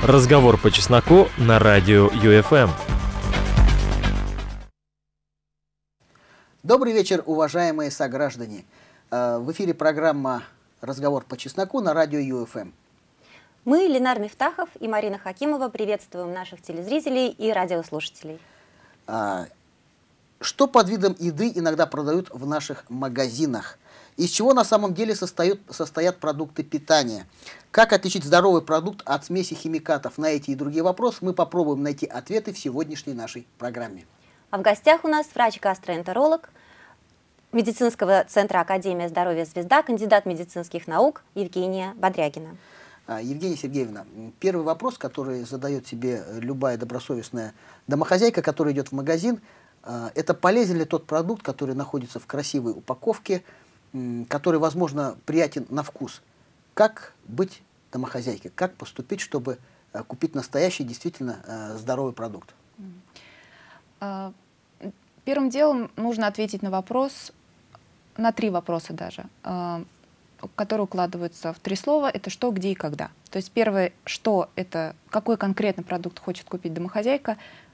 Разговор по чесноку на радио ЮФМ. Добрый вечер, уважаемые сограждане. В эфире программа «Разговор по чесноку» на радио ЮФМ. Мы, Ленар Мифтахов и Марина Хакимова, приветствуем наших телезрителей и радиослушателей. Что под видом еды иногда продают в наших магазинах? Из чего на самом деле состоят продукты питания? Как отличить здоровый продукт от смеси химикатов? На эти и другие вопросы мы попробуем найти ответы в сегодняшней нашей программе. А в гостях у нас врач-гастроэнтеролог медицинского центра Академия здоровья «Звезда», кандидат медицинских наук Евгения Бодрягина. Евгения Сергеевна, первый вопрос, который задает себе любая добросовестная домохозяйка, которая идет в магазин, это полезен ли тот продукт, который находится в красивой упаковке, который, возможно, приятен на вкус. Как быть домохозяйкой? Как поступить, чтобы купить настоящий, действительно здоровый продукт? Первым делом нужно ответить на вопрос, на 3 вопроса даже, которые укладываются в 3 слова. Это что, где и когда. То есть первое, что это, какой конкретно продукт хочет купить домохозяйка,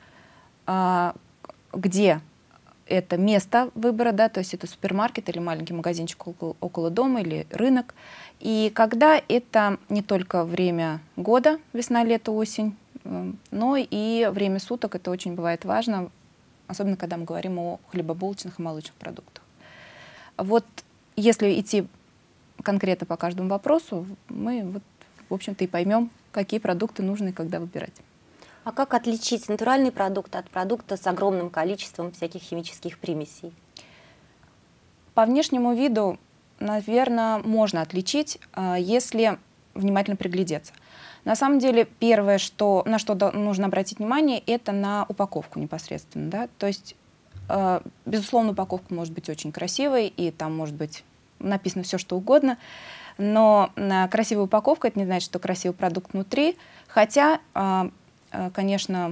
где это место выбора, да, то есть это супермаркет или маленький магазинчик около дома или рынок. И когда это не только время года, весна, лето, осень, но и время суток, это очень бывает важно, особенно когда мы говорим о хлебобулочных и молочных продуктах. Вот если идти конкретно по каждому вопросу, мы, вот, в общем-то, и поймем, какие продукты нужно и когда выбирать. А как отличить натуральный продукт от продукта с огромным количеством всяких химических примесей? По внешнему виду, наверное, можно отличить, если внимательно приглядеться. На самом деле, первое, на что нужно обратить внимание, это на упаковку непосредственно. Да? То есть, безусловно, упаковка может быть очень красивой, и там может быть написано все, что угодно, но красивая упаковка — это не значит, что красивый продукт внутри, хотя, конечно,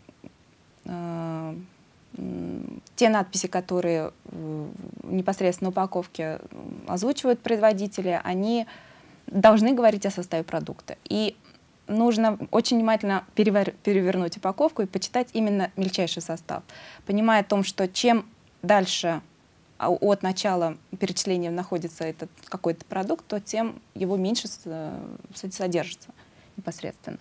те надписи, которые непосредственно на упаковке озвучивают производители, они должны говорить о составе продукта. И нужно очень внимательно перевернуть упаковку и почитать именно мельчайший состав, понимая о том, что чем дальше от начала перечисления находится этот какой-то продукт, то тем его меньше содержится непосредственно.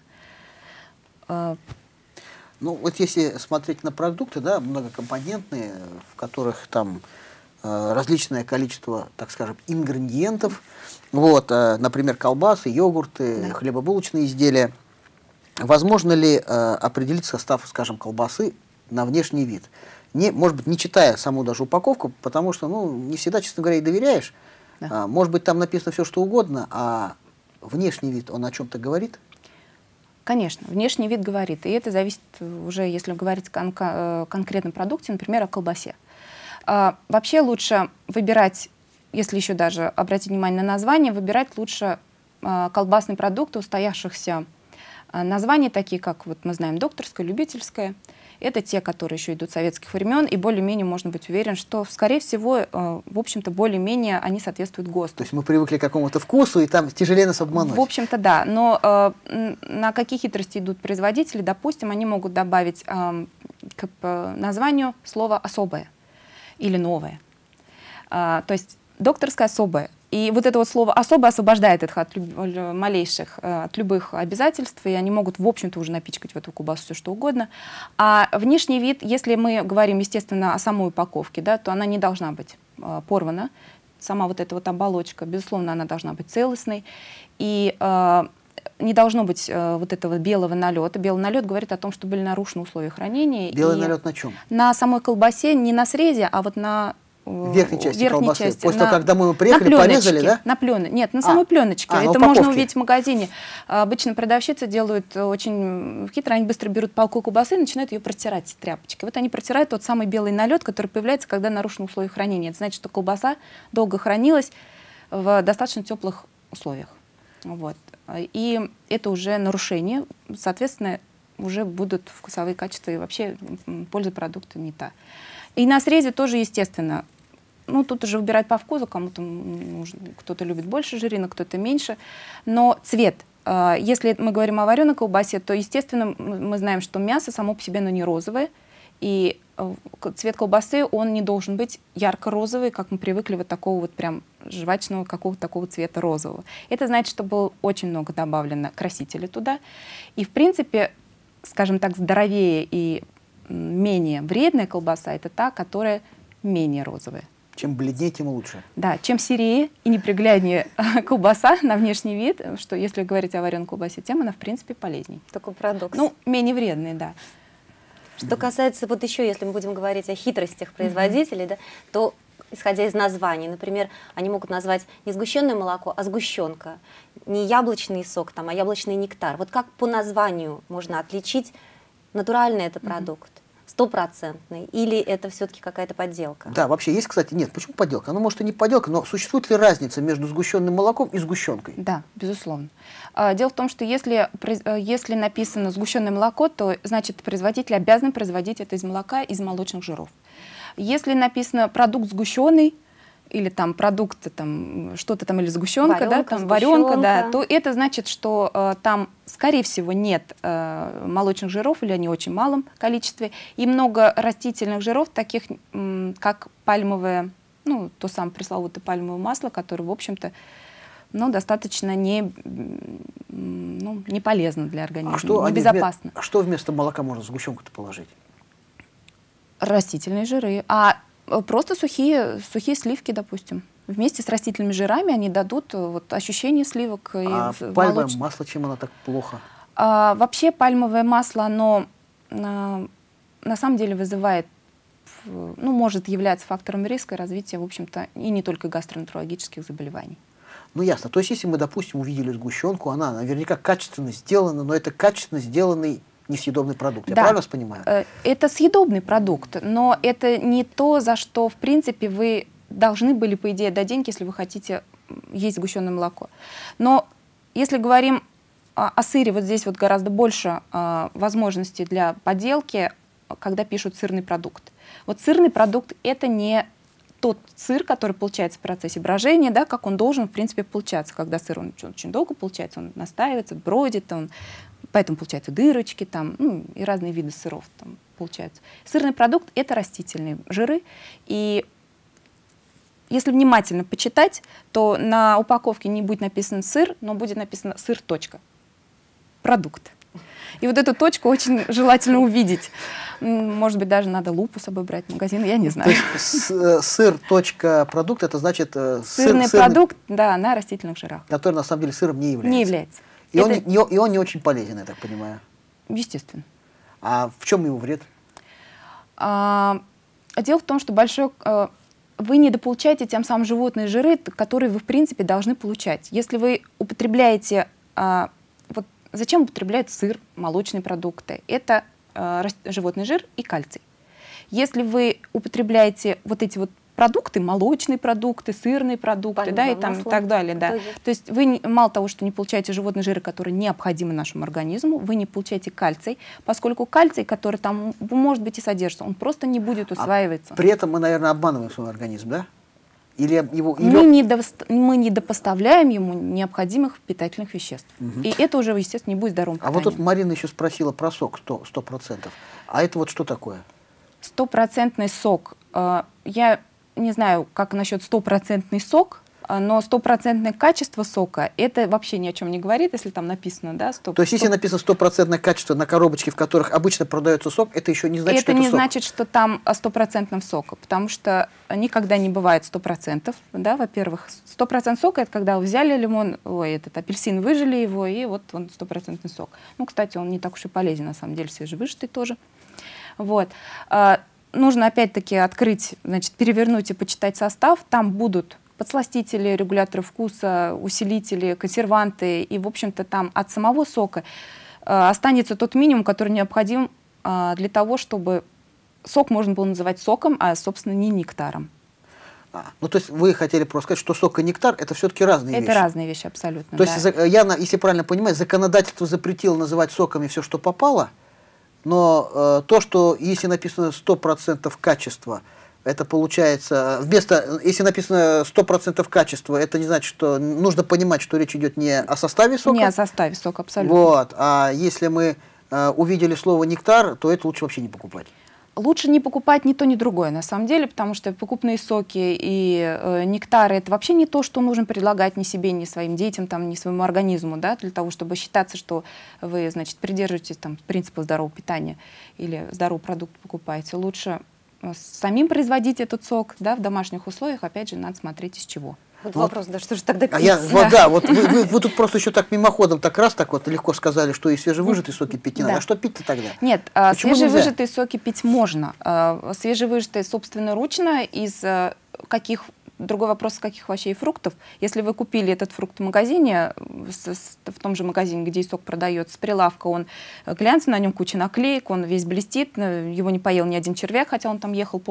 Ну, вот если смотреть на продукты, да, многокомпонентные, в которых там различное количество, так скажем, ингредиентов, вот, например, колбасы, йогурты, да, хлебобулочные изделия, возможно ли определить состав, скажем, колбасы на внешний вид? Может быть, не читая саму даже упаковку, потому что, ну, не всегда, честно говоря, и доверяешь. Да. Может быть, там написано все, что угодно, а внешний вид, он о чем-то говорит? Конечно, внешний вид говорит. И это зависит уже, если говорить о конкретном продукте, например, о колбасе. Вообще лучше выбирать, если еще даже обратить внимание на название, выбирать лучше колбасные продукты, устоявшихся названий, такие как, вот мы знаем, докторское, любительское. Это те, которые еще идут с советских времен, и более-менее можно быть уверен, что, скорее всего, в общем-то, более-менее они соответствуют ГОСТу. То есть мы привыкли к какому-то вкусу, и там тяжелее нас обмануть. В общем-то, да. Но на какие хитрости идут производители? Допустим, они могут добавить к названию слово «особое» или «новое». То есть докторское особое. И вот это вот слово «особо» освобождает их от малейших, от любых обязательств, и они могут, в общем-то, уже напичкать в эту колбасу все, что угодно. А внешний вид, если мы говорим, естественно, о самой упаковке, да, то она не должна быть порвана. Сама вот эта вот оболочка, безусловно, она должна быть целостной. И не должно быть вот этого белого налета. Белый налет говорит о том, что были нарушены условия хранения. Белый налет на чем? На самой колбасе, не на срезе, а вот на верхней части колбасы. После того, как домой мы приехали, порезали, да? На пленочке. Нет, на самой пленочке. Это можно увидеть в магазине. Обычно продавщицы делают очень хитро, они быстро берут палку колбасы и начинают ее протирать тряпочкой. Вот они протирают тот самый белый налет, который появляется, когда нарушены условия хранения. Это значит, что колбаса долго хранилась в достаточно теплых условиях. Вот. И это уже нарушение. Соответственно, уже будут вкусовые качества и вообще польза продукта не та. И на срезе тоже, естественно, ну, тут уже выбирать по вкусу, кому-то любит больше жирина, кто-то меньше. Но цвет Если мы говорим о вареной колбасе, то, естественно, мы знаем, что мясо само по себе, оно не розовое, и цвет колбасы, он не должен быть ярко-розовый, как мы привыкли, вот такого вот прям жвачного какого-то такого цвета розового. Это значит, что было очень много добавлено красителя туда. И, в принципе, скажем так, здоровее и менее вредная колбаса — это та, которая менее розовая. Чем бледнее, тем лучше. Да, чем серее и непригляднее колбаса на внешний вид, что если говорить о вареной колбасе, тем она, в принципе, полезней. Такой парадокс. Ну, менее вредный, да. Что касается, вот еще, если мы будем говорить о хитростях производителей, да, то, исходя из названий, например, они могут назвать не сгущенное молоко, а сгущенка, не яблочный сок, там, а яблочный нектар. Вот как по названию можно отличить, натуральный это продукт, стопроцентный, или это все-таки какая-то подделка? Да, вообще есть, кстати, нет, почему подделка? Оно может и не подделка, но существует ли разница между сгущенным молоком и сгущенкой? Да, безусловно. Дело в том, что если написано сгущенное молоко, то значит производитель обязан производить это из молока, из молочных жиров. Если написано продукт сгущенный, или там продукт, там, что-то там, или сгущенка, да, там, варенка, да, то это значит, что там, скорее всего, нет молочных жиров, или они в очень малом количестве, и много растительных жиров, таких как пальмовое, ну, то самое пресловутое пальмовое масло, которое, в общем-то, ну, достаточно не полезно для организма, небезопасно. А что вместо молока можно в сгущенку-то положить? Растительные жиры. Просто сухие сливки, допустим. Вместе с растительными жирами они дадут вот ощущение сливок. А пальмовое масло, чем оно так плохо? Вообще пальмовое масло, оно на самом деле вызывает, ну, может являться фактором риска развития, в общем-то, и не только гастроэнтерологических заболеваний. Ну, ясно. То есть, если мы, допустим, увидели сгущенку, она наверняка качественно сделана, но это качественно сделанный несъедобный продукт. Я правильно вас понимаю? Это съедобный продукт, но это не то, за что, в принципе, вы должны были, по идее, дать деньги, если вы хотите есть сгущенное молоко. Но если говорим о сыре, вот здесь вот гораздо больше возможностей для подделки, когда пишут сырный продукт. Вот сырный продукт — это не тот сыр, который получается в процессе брожения, да, как он должен, в принципе, получаться. Когда сыр он очень долго получается, он настаивается, бродит, поэтому получаются дырочки там, ну, и разные виды сыров там получаются. Сырный продукт — это растительные жиры. И если внимательно почитать, то на упаковке не будет написано сыр, но будет написано сыр. Продукт. И вот эту точку очень желательно увидеть. Может быть, даже надо лупу с собой брать в магазин, я не знаю. Сыр. Продукт — это значит сырный продукт, да, на растительных жирах. Который на самом деле сыром не является. Не является. И он не очень полезен, я так понимаю. Естественно. А в чем его вред? Дело в том, что вы недополучаете тем самым животные жиры, которые вы, в принципе, должны получать. Если вы употребляете... Вот зачем употребляют сыр, молочные продукты? Это животный жир и кальций. Если вы употребляете вот эти вот продукты, молочные продукты, сырные продукты, да, и там, и так далее, да. То есть вы мало того, что не получаете животные жиры, которые необходимы нашему организму, вы не получаете кальций, поскольку кальций, который там, может быть, и содержится, он просто не будет усваиваться. При этом мы, наверное, обманываем свой организм, да? Мы не допоставляем ему необходимых питательных веществ. И это уже, естественно, не будет здоровым питанием. А вот тут Марина еще спросила про сок 100%. А это вот что такое? 100% сок. Я не знаю, как насчет 100% сок, но 100% качество сока, это вообще ни о чем не говорит, если там написано, да, 100%. То есть, если написано 100% качество на коробочке, в которых обычно продается сок, это еще не значит, что это сок? Это не значит, что там 100% сока, потому что никогда не бывает 100%, да, во-первых. 100% сока — это когда вы взяли лимон, апельсин, выжали его, и вот он 100% сок. Ну, кстати, он не так уж и полезен, на самом деле, свежевыжатый тоже. Вот. Нужно опять-таки открыть, значит, перевернуть и почитать состав. Там будут подсластители, регуляторы вкуса, усилители, консерванты. И, в общем-то, там от самого сока останется тот минимум, который необходим для того, чтобы сок можно было называть соком, а, собственно, не нектаром. Ну, то есть вы хотели просто сказать, что сок и нектар — это все-таки разные вещи? Это разные вещи, абсолютно. То есть, если правильно понимаю, законодательство запретило называть соками все, что попало, но то, что если написано 100% качества, это получается, вместо, если написано 100% качества, это не значит, что нужно понимать, что речь идет не о составе сока. Не о составе сока, абсолютно. Вот, а если мы увидели слово нектар, то это лучше вообще не покупать. Лучше не покупать ни то, ни другое, на самом деле, потому что покупные соки и нектары — это вообще не то, что нужно предлагать ни себе, ни своим детям, там, ни своему организму, да, для того, чтобы считаться, что вы, значит, придерживаетесь там, принципа здорового питания или здоровый продукт покупаете. Лучше самим производить этот сок, да, в домашних условиях, опять же, надо смотреть из чего. Вот вопрос, да, что же тогда пить? Вот вы тут просто еще так мимоходом так раз так вот легко сказали, что и свежевыжатые соки пить не надо. Да. А что пить-то тогда? Нет, свежевыжатые соки пить можно. Свежевыжатые собственноручно из каких... Другой вопрос, из каких овощей и фруктов. Если вы купили этот фрукт в магазине, в том же магазине, где и сок продается, с прилавка, он глянцевый, на нем куча наклеек, он весь блестит, его не поел ни один червяк, хотя он там ехал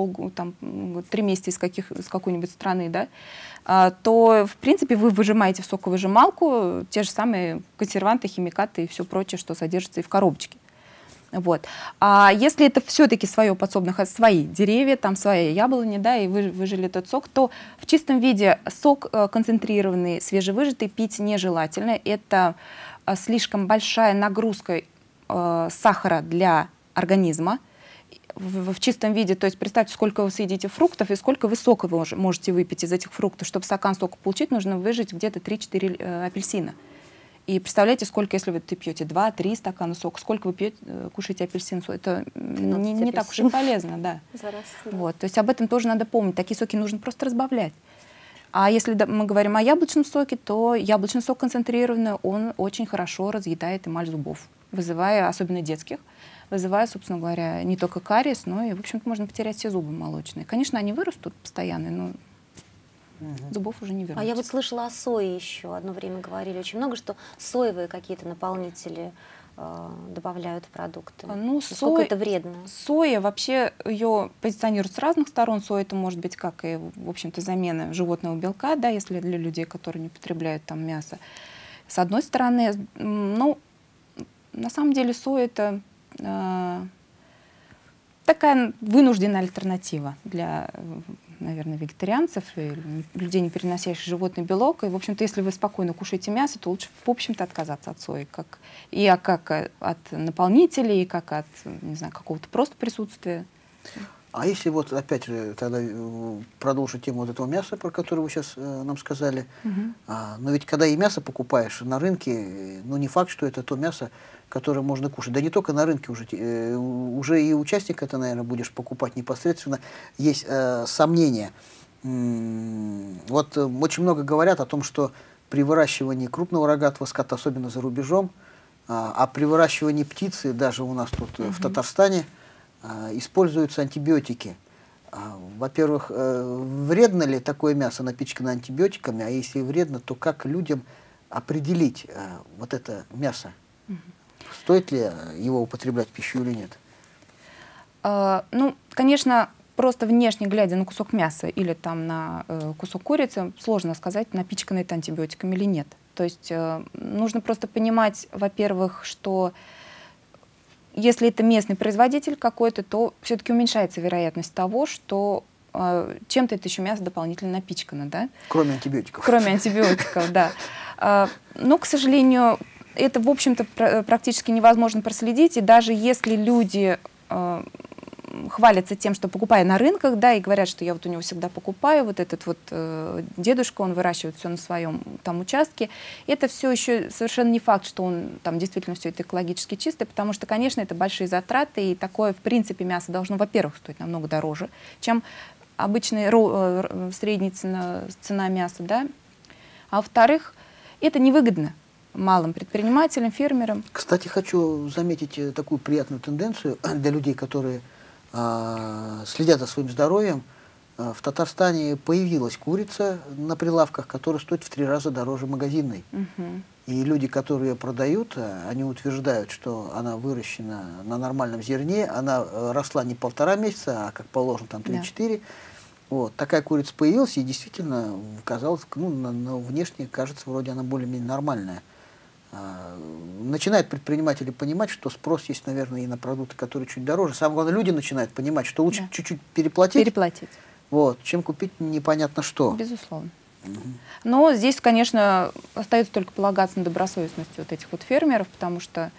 3 месяца из какой-нибудь страны, да, то, в принципе, вы выжимаете в соковыжималку те же самые консерванты, химикаты и все прочее, что содержится и в коробочке. Вот. А если это все-таки свое подсобное, свои деревья, там свои яблони, да, и вы выжили этот сок, то в чистом виде сок концентрированный, свежевыжатый пить нежелательно. Это слишком большая нагрузка сахара для организма в чистом виде. То есть представьте, сколько вы съедите фруктов и сколько вы сока вы можете выпить из этих фруктов. Чтобы стакан сока получить, нужно выжать где-то 3-4 апельсина. И представляете, сколько, если вы пьете 2-3 стакана сока, сколько вы кушаете апельсин, это не так уж и полезно, да. Вот, то есть об этом тоже надо помнить. Такие соки нужно просто разбавлять. А если мы говорим о яблочном соке, то яблочный сок концентрированный, он очень хорошо разъедает эмаль зубов, вызывая, особенно детских, вызывая, собственно говоря, не только кариес, но и, в общем-то, можно потерять все зубы молочные. Конечно, они вырастут постоянно, но зубов уже не вернуть. А я вот слышала о сое еще. Одно время говорили очень много, что соевые какие-то наполнители добавляют в продукты. Насколько это вредно? Соя, вообще ее позиционируют с разных сторон. Соя это может быть как и, в общем-то, замена животного белка, да, если для людей, которые не употребляют там мясо. С одной стороны, ну, на самом деле соя это такая вынужденная альтернатива для, наверное, вегетарианцев и людей, не переносящих животный белок. И, в общем-то, если вы спокойно кушаете мясо, то лучше, в общем-то, отказаться от сои. Как от наполнителей, и как от, не знаю, какого-то просто присутствия. А если вот, опять же, тогда продолжить тему вот этого мяса, про которое вы сейчас нам сказали. Но ведь когда и мясо покупаешь на рынке, ну не факт, что это то мясо, которое можно кушать. Да не только на рынке уже и участника ты, наверное, будешь покупать непосредственно. Есть сомнения. Вот очень много говорят о том, что при выращивании крупного рогатого скота, особенно за рубежом, а при выращивании птицы, даже у нас тут в Татарстане, используются антибиотики. Во-первых, вредно ли такое мясо, напичканное антибиотиками, а если вредно, то как людям определить вот это мясо? Стоит ли его употреблять в пищу или нет? Ну, конечно, просто внешне глядя на кусок мяса или там на кусок курицы, сложно сказать, напичкано это антибиотиками или нет. То есть нужно просто понимать, во-первых, что если это местный производитель какой-то, то все-таки уменьшается вероятность того, что чем-то это еще мясо дополнительно напичкано, да? Кроме антибиотиков. Кроме антибиотиков, да. Но, к сожалению, это, в общем-то, практически невозможно проследить. И даже если люди хвалятся тем, что покупая на рынках, да, и говорят, что я вот у него всегда покупаю, вот этот вот дедушка, он выращивает все на своем там участке, это все еще совершенно не факт, что он там действительно все это экологически чистое, потому что, конечно, это большие затраты, и такое, в принципе, мясо должно, во-первых, стоить намного дороже, чем обычная средняя цена мяса, да, а во-вторых, это невыгодно малым предпринимателям, фермерам. Кстати, хочу заметить такую приятную тенденцию для людей, которые следят за своим здоровьем. В Татарстане появилась курица на прилавках, которая стоит в 3 раза дороже магазинной. И люди, которые ее продают, они утверждают, что она выращена на нормальном зерне, она росла не 1,5 месяца, а как положено там 3-4. Да. Вот. Такая курица появилась, и действительно казалось, ну, внешне кажется, вроде она более-менее нормальная. начинают предприниматели понимать, что спрос есть, наверное, и на продукты, которые чуть дороже. Самое главное, люди начинают понимать, что лучше чуть-чуть переплатить, вот, чем купить непонятно что. Безусловно. Но здесь, конечно, остается только полагаться на добросовестность вот этих вот фермеров, потому что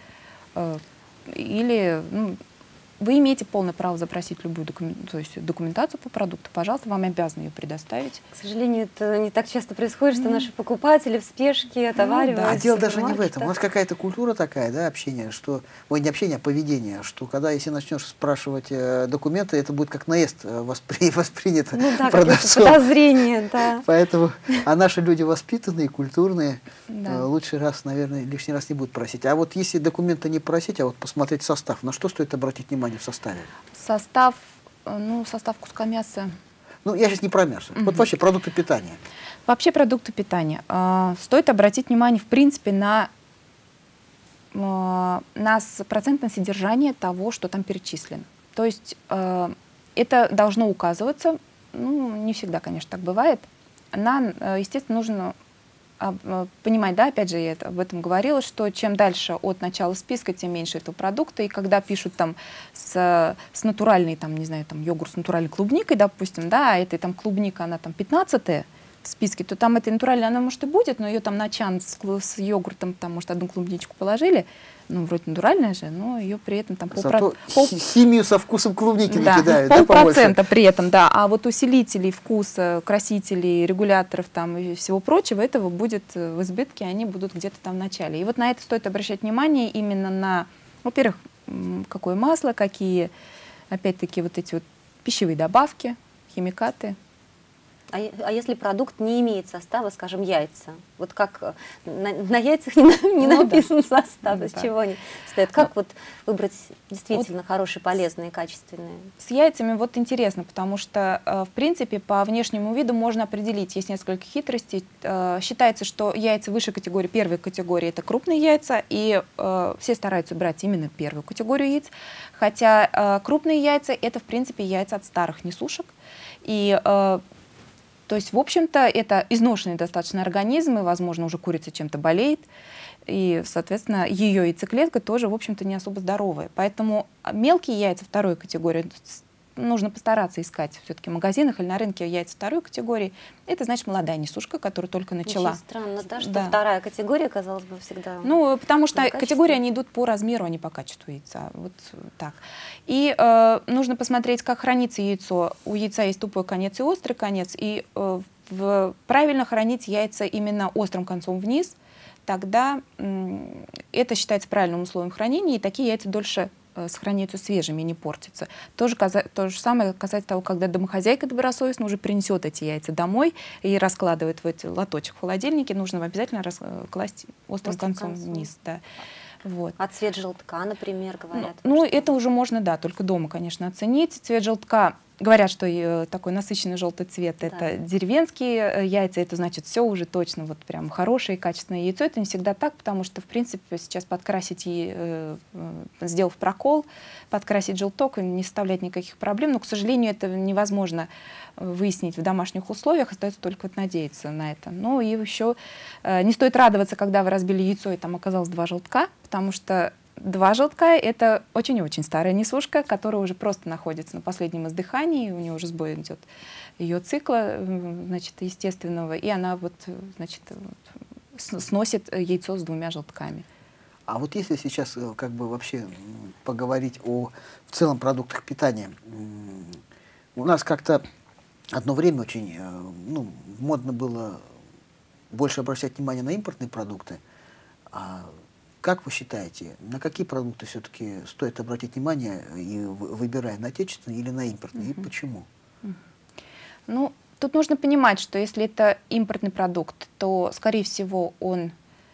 вы имеете полное право запросить любую документацию по продукту, пожалуйста, вам обязаны ее предоставить. К сожалению, это не так часто происходит, что наши покупатели в спешке отовариваются. А дело даже не в этом. У нас какая-то культура такая, да, общение, что, не общение, а поведение, что когда, если начнешь спрашивать документы, это будет как наезд воспринято продавцом. Подозрение, да. Поэтому, а наши люди воспитанные, культурные, лучший раз, наверное, лишний раз не будут просить. А вот если документы не просить, а вот посмотреть состав, на что стоит обратить внимание в составе? Состав куска мяса. Ну, я сейчас не про мясо. Вот вообще продукты питания. Вообще продукты питания. Стоит обратить внимание, в принципе, на процентное содержание того, что там перечислено. То есть это должно указываться, не всегда, конечно, так бывает. Естественно, нужно понимать, да, опять же, я об этом говорила, что чем дальше от начала списка, тем меньше этого продукта. И когда пишут там с натуральной, там, не знаю, там йогурт с натуральной клубникой, допустим, да, а этой там клубника, она там 15-я в списке, то там этой натуральной она, может, и будет, но ее там на чан с йогуртом, там, может, одну клубничку положили, вроде натуральная же, но ее при этом там химию со вкусом клубники накидают, да, полпроцента при этом, да. А вот усилителей вкуса, красителей, регуляторов там и всего прочего, этого будет в избытке, они будут где-то там в начале. И вот на это стоит обращать внимание именно на, во-первых, какое масло, какие, опять-таки, вот эти вот пищевые добавки, химикаты. А если продукт не имеет состава, скажем, яйца? Вот как на яйцах не написан состав, из чего они стоят. Как вот выбрать действительно хорошие, полезные, качественные? С яйцами вот интересно, потому что, в принципе, по внешнему виду можно определить, есть несколько хитростей. Считается, что яйца высшей категории, первой категории, это крупные яйца, и все стараются брать именно первую категорию яиц, хотя крупные яйца — это, в принципе, яйца от старых несушек, и то есть, в общем-то, это изношенный достаточно организм, и, возможно, уже курица чем-то болеет, и, соответственно, ее яйцеклетка тоже, в общем-то, не особо здоровая. Поэтому мелкие яйца второй категории нужно постараться искать все-таки в магазинах или на рынке яйца второй категории. Это значит молодая несушка, которая только начала. Очень странно, да, что вторая категория, казалось бы, всегда. Потому что категории, они идут по размеру, а не по качеству яйца. Вот так. И нужно посмотреть, как хранится яйцо. У яйца есть тупой конец и острый конец. И правильно хранить яйца именно острым концом вниз, тогда это считается правильным условием хранения, и такие яйца дольше сохраняются свежими, не портятся. То же самое касается того, когда домохозяйка добросовестно уже принесет эти яйца домой и раскладывает в эти лоточек в холодильнике, нужно обязательно класть острым концом вниз. Да. Вот. А цвет желтка, например, говорят? Это уже можно, да, только дома, конечно, оценить. Цвет желтка, говорят, что такой насыщенный желтый цвет, это деревенские яйца, это значит все уже точно, вот прям хорошее, качественное яйцо. Это не всегда так, потому что, в принципе, сейчас подкрасить, сделав прокол, подкрасить желток не составляет никаких проблем, но, к сожалению, это невозможно выяснить в домашних условиях, остается только вот надеяться на это. Ну и еще не стоит радоваться, когда вы разбили яйцо, и там оказалось 2 желтка, потому что 2 желтка — это очень и очень старая несушка, которая уже просто находится на последнем издыхании, у нее уже сбой идет ее цикла, значит, естественного, и она вот, значит, сносит яйцо с 2 желтками. А вот если сейчас как бы вообще поговорить о в целом продуктах питания, у нас как-то одно время очень модно было больше обращать внимание на импортные продукты. Как вы считаете, на какие продукты все-таки стоит обратить внимание, и выбирая, на отечественные или на импортные, и почему? Тут нужно понимать, что если это импортный продукт, то, скорее всего, он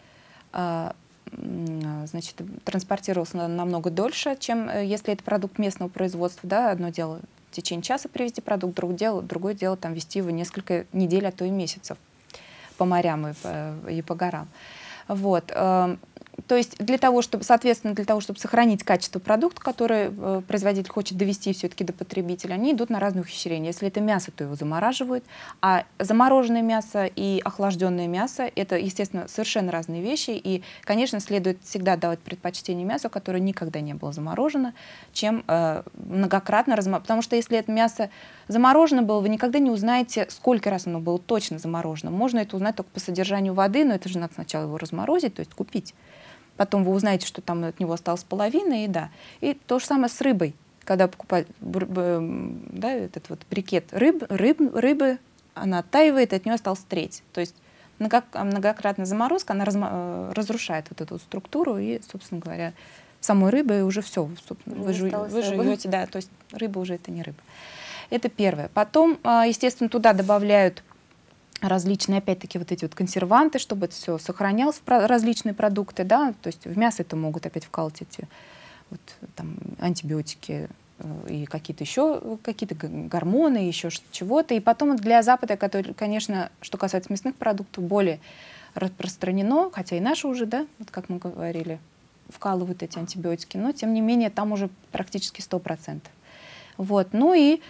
транспортировался намного дольше, чем если это продукт местного производства. Да? Одно дело в течение часа привезти продукт, другое дело там, везти его несколько недель, а то и месяцев по морям и по горам. Вот. То есть для того, чтобы, соответственно, для того, чтобы сохранить качество продукта, который производитель хочет довести все-таки до потребителя, они идут на разные ухищрения. Если это мясо, то его замораживают, а замороженное мясо и охлажденное мясо — это, естественно, совершенно разные вещи, и, конечно, следует всегда давать предпочтение мясу, которое никогда не было заморожено, чем многократно разморожено. Потому что если это мясо заморожено было, вы никогда не узнаете, сколько раз оно было точно заморожено. Можно это узнать только по содержанию воды, но это же надо сначала его разморозить, то есть купить. Потом вы узнаете, что там от него осталось половина, и да. И то же самое с рыбой. Когда покупать да, этот вот брикет рыбы, она оттаивает, и от нее осталась треть. То есть многократная заморозка, она разрушает вот эту структуру, и, собственно говоря, самой рыбы уже все. Вы жуете, да, то есть рыба уже это не рыба. Это первое. Потом, естественно, туда добавляют различные, опять-таки, вот эти вот консерванты, чтобы это все сохранялось, различные продукты, да, то есть в мясо это могут опять вкалывать эти вот, там, антибиотики и какие-то еще какие-то гормоны, еще чего-то. И потом для Запада, который, конечно, что касается мясных продуктов, более распространено, хотя и наши уже, да, вот как мы говорили, вкалывают эти антибиотики, но тем не менее там уже практически 100%. Вот, ну и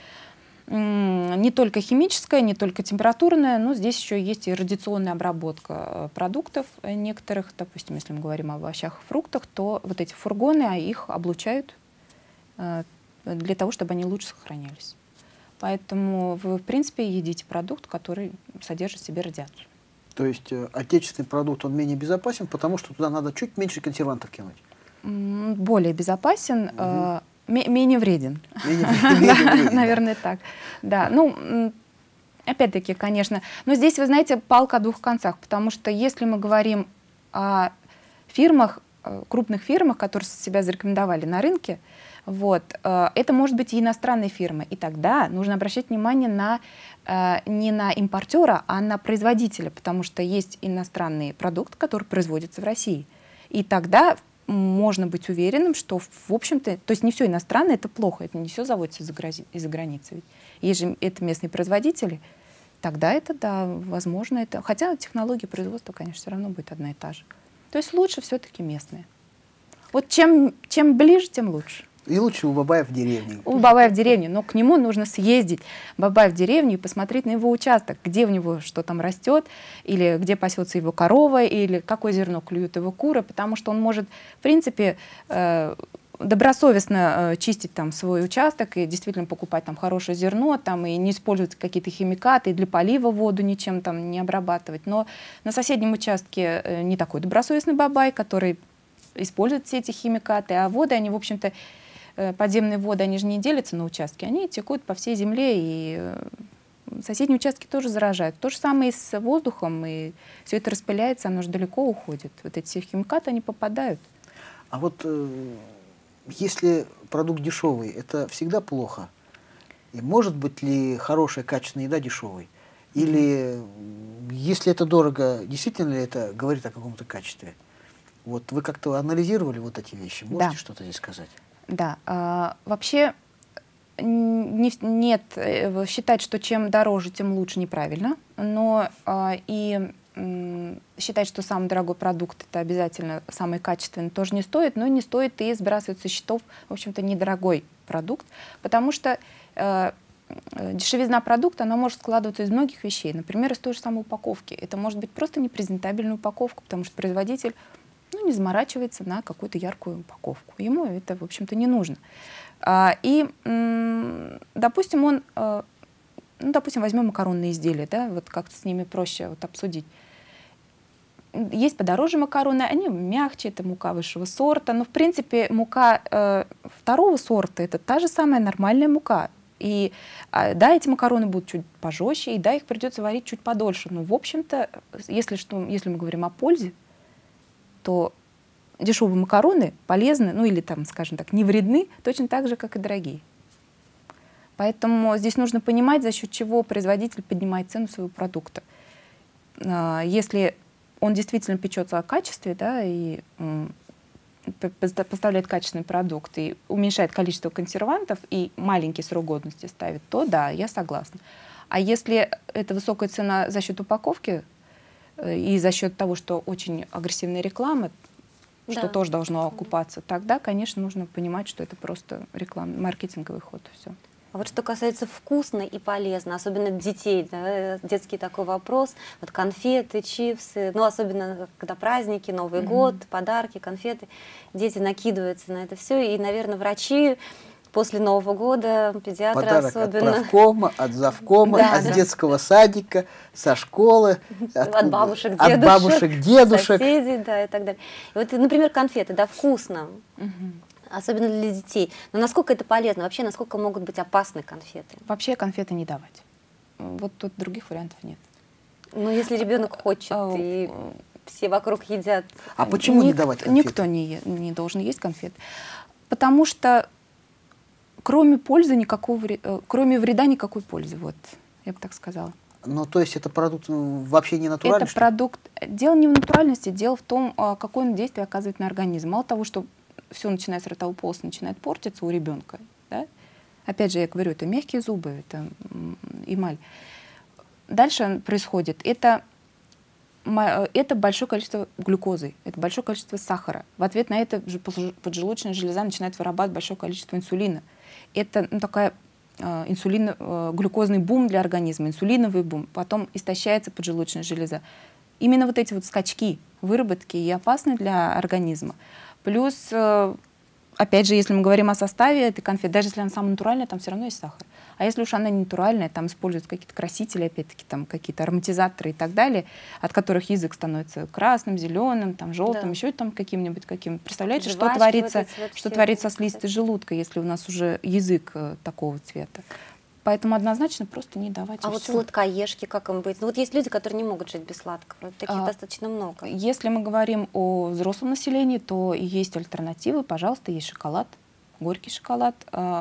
не только химическая, не только температурная, но здесь еще есть и радиационная обработка продуктов некоторых. Допустим, если мы говорим о овощах и фруктах, то вот эти фургоны, их облучают для того, чтобы они лучше сохранялись. Поэтому вы, в принципе, едите продукт, который содержит в себе радиацию. То есть отечественный продукт, он менее безопасен, потому что туда надо чуть меньше консервантов кинуть? Более безопасен. Менее вреден. Наверное, так. Да, ну, опять-таки, конечно. Но здесь, вы знаете, палка о двух концах, потому что если мы говорим о фирмах, крупных фирмах, которые себя зарекомендовали на рынке, вот, это может быть и иностранные фирмы. И тогда нужно обращать внимание не на импортера, а на производителя, потому что есть иностранный продукт, который производится в России. И тогда можно быть уверенным, что, в общем-то, то есть не все иностранное — это плохо, это не все заводится из-за границы. Ведь есть же это местные производители, тогда это, да, возможно, это... Хотя технология производства, конечно, все равно будет одна и та же. То есть лучше все-таки местные. Вот чем ближе, тем лучше. И лучше у Бабая в деревне. У Бабая в деревне, но к нему нужно съездить, Бабая в деревню, и посмотреть на его участок, где у него что там растет, или где пасется его корова, или какое зерно клюют его куры, потому что он может, в принципе, добросовестно чистить там свой участок и действительно покупать там хорошее зерно, там, и не использовать какие-то химикаты, и для полива воду ничем там не обрабатывать. Но на соседнем участке не такой добросовестный Бабай, который использует все эти химикаты, а воды, они, в общем-то, подземные воды, они же не делятся на участки, они текут по всей земле, и соседние участки тоже заражают. То же самое и с воздухом, и все это распыляется, оно же далеко уходит. Вот эти все химикаты, они попадают. А вот если продукт дешевый, это всегда плохо? И может быть ли хорошая, качественная еда дешевой? Или если это дорого, действительно ли это говорит о каком-то качестве? Вот вы как-то анализировали вот эти вещи? Можете что-то здесь сказать? Да, вообще нет, считать, что чем дороже, тем лучше, неправильно, но и считать, что самый дорогой продукт — это обязательно самый качественный, тоже не стоит, но не стоит и сбрасывать со счетов, в общем-то, недорогой продукт, потому что дешевизна продукта, она может складываться из многих вещей, например, из той же самой упаковки. Это может быть просто непрезентабельная упаковка, потому что производитель не заморачивается на какую-то яркую упаковку. Ему это, в общем-то, не нужно. И, допустим, допустим, возьмем макаронные изделия, да, вот как-то с ними проще вот обсудить. Есть подороже макароны, они мягче, это мука высшего сорта, но, в принципе, мука второго сорта — это та же самая нормальная мука. И да, эти макароны будут чуть пожестче, и да, их придется варить чуть подольше. Но, в общем-то, если мы говорим о пользе, то дешевые макароны полезны, ну или там, скажем так, не вредны, точно так же, как и дорогие. Поэтому здесь нужно понимать, за счет чего производитель поднимает цену своего продукта. Если он действительно печется о качестве, да, и поставляет качественный продукт, и уменьшает количество консервантов, и маленький срок годности ставит, то да, я согласна. А если это высокая цена за счет упаковки, и за счет того, что очень агрессивная реклама, что Да. тоже должно окупаться, тогда, конечно, нужно понимать, что это просто рекламный, маркетинговый ход. Все. А вот что касается вкусно и полезно, особенно детей, да, детский такой вопрос, вот конфеты, чипсы, ну особенно когда праздники, Новый год, подарки, конфеты, дети накидываются на это все, и, наверное, врачи после Нового года, педиатры Подарок особенно. от правкома, от завкома, Да, от да. детского садика, со школы, От бабушек, от бабушек, дедушек. соседей, да, и так далее. И вот, например, конфеты, да, вкусно, особенно для детей. Но насколько это полезно? Вообще, насколько могут быть опасны конфеты? Вообще конфеты не давать. Вот тут других вариантов нет. Ну, если ребенок хочет, и все вокруг едят. А почему не давать конфеты? Никто не должен есть конфет. Потому что кроме пользы никакого, кроме вреда никакой пользы. Вот, я бы так сказала. Ну, то есть это продукт вообще не натуральный? Это продукт. Дело не в натуральности, дело в том, какое он действие оказывает на организм. Мало того, что все, начиная с ротовой полости, начинает портиться у ребенка. Да? Опять же, я говорю, это мягкие зубы, это эмаль. Дальше происходит. Это большое количество глюкозы, это большое количество сахара. В ответ на это поджелудочная железа начинает вырабатывать большое количество инсулина. Это такая глюкозный бум для организма, инсулиновый бум. Потом истощается поджелудочная железа. Именно вот эти вот скачки выработки и опасны для организма. Плюс, опять же, если мы говорим о составе этой конфеты, даже если она самая натуральная, там все равно есть сахар. А если уж она не натуральная, там используются какие-то красители, опять-таки, там какие-то ароматизаторы и так далее, от которых язык становится красным, зеленым, там, желтым, Да. еще там каким-нибудь каким. Представляете, что Жвачки, творится, вот эти вот что все, творится с да. слизистой желудка, если у нас уже язык такого цвета. Поэтому однозначно просто не давать. А и вот всё. сладкоежки, как им быть? Ну, вот есть люди, которые не могут жить без сладкого. Таких достаточно много. Если мы говорим о взрослом населении, то есть альтернативы. Пожалуйста, есть шоколад, горький шоколад.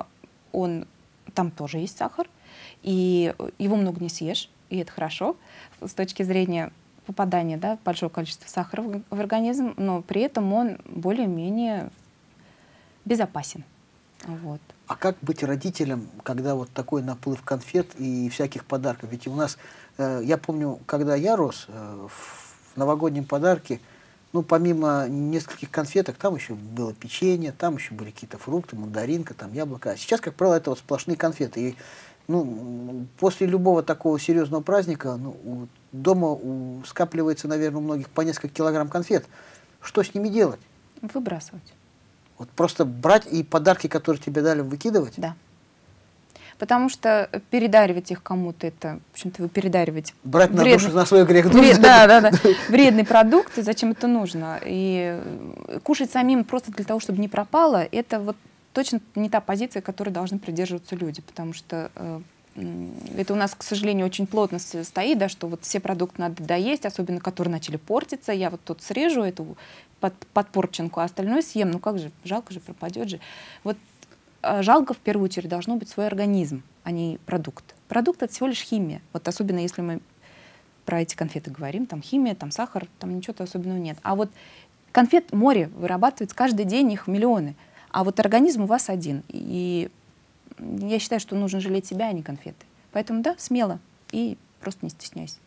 Там тоже есть сахар, и его много не съешь, и это хорошо с точки зрения попадания, да, большого количества сахара в организм, но при этом он более-менее безопасен. Вот. А как быть родителям, когда вот такой наплыв конфет и всяких подарков? Ведь у нас, я помню, когда я рос, в новогоднем подарке, ну, помимо нескольких конфеток, там еще было печенье, там еще были какие-то фрукты, мандаринка, там яблоко. А сейчас, как правило, это вот сплошные конфеты. И, ну, после любого такого серьезного праздника дома скапливается, наверное, у многих по несколько килограмм конфет. Что с ними делать? Выбрасывать. Вот просто брать и подарки, которые тебе дали, выкидывать? Да. Потому что передаривать их кому-то, это, в общем-то, вы передариваете Брать на душу, на свой грех душу. да. Вредный продукт, и зачем это нужно? И кушать самим просто для того, чтобы не пропало, это вот точно не та позиция, которой должны придерживаться люди, потому что это у нас, к сожалению, очень плотно стоит, да, что вот все продукты надо доесть, особенно которые начали портиться. Я вот тут срежу эту подпорченку, а остальное съем. Ну как же, жалко же, пропадет же. Вот жалко в первую очередь должно быть свой организм, а не продукт. Продукт — это всего лишь химия. Вот особенно если мы про эти конфеты говорим, там химия, там сахар, там ничего особенного нет. А вот конфет море вырабатывается каждый день, их миллионы. А вот организм у вас один. И я считаю, что нужно жалеть себя, а не конфеты. Поэтому да, смело и просто не стесняйся.